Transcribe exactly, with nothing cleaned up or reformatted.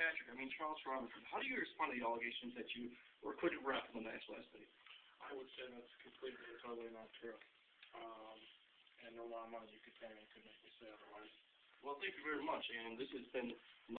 Patrick, I mean Charles Robinson, how do you respond to the allegations that you were couldn't ref in the match last night? I would say that's completely and totally not true. Um, and no amount of money you could pay me could make me say otherwise. Well, thank you very much, and this has been